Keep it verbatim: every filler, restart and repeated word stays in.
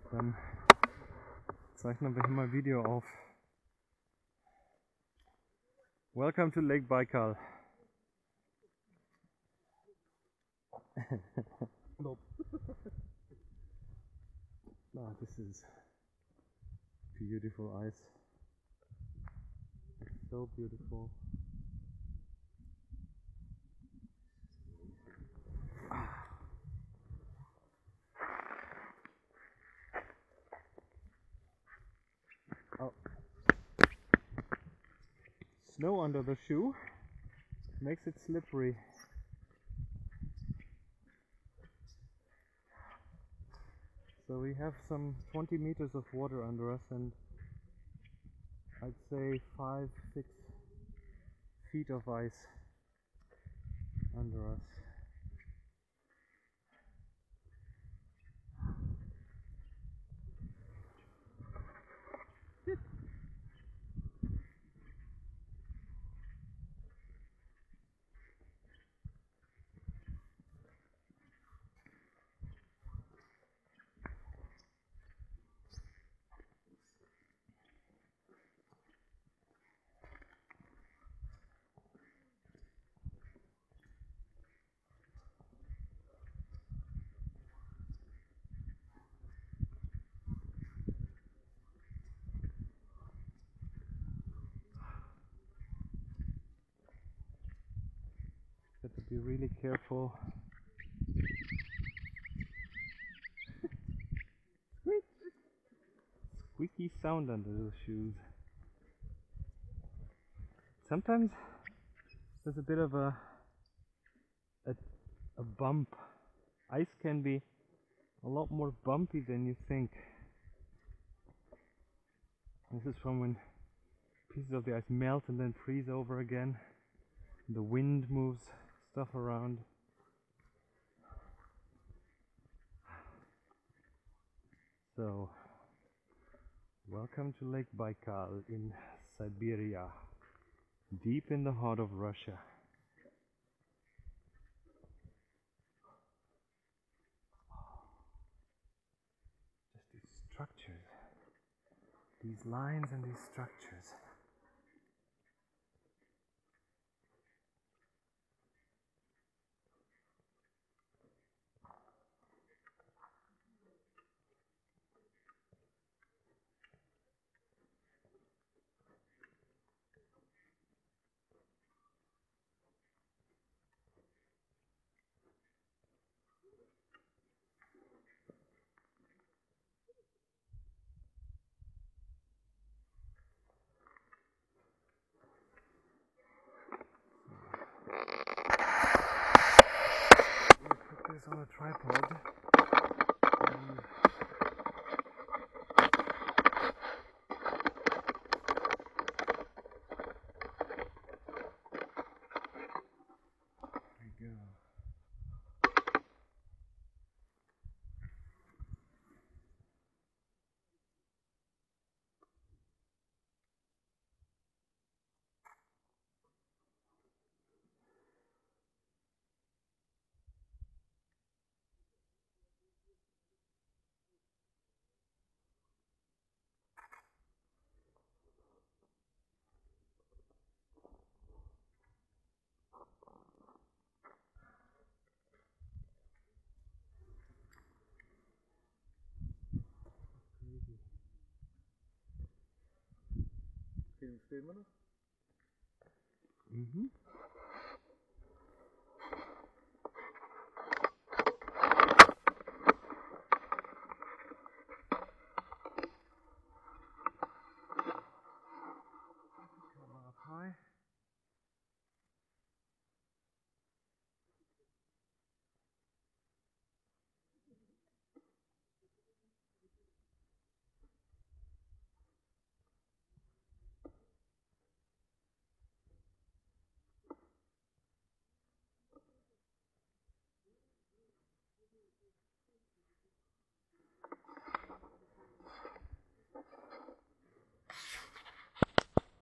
Dann zeichnen wir hier mal Video auf. Welcome to Lake Baikal. Nope. Ah, this is beautiful ice. It's so beautiful. Oh. Snow under the shoe makes it slippery. So we have some twenty meters of water under us and I'd say five, six feet of ice under us. Got to be really careful. Squeak. Squeaky sound under the shoes. Sometimes there's a bit of a, a a bump. Ice can be a lot more bumpy than you think. This is from when pieces of the ice melt and then freeze over again. The wind moves stuff around. So, welcome to Lake Baikal in Siberia, deep in the heart of Russia. Just these structures, these lines and these structures. Put this on a tripod. And there we go. Film, filmen noch? Mhm.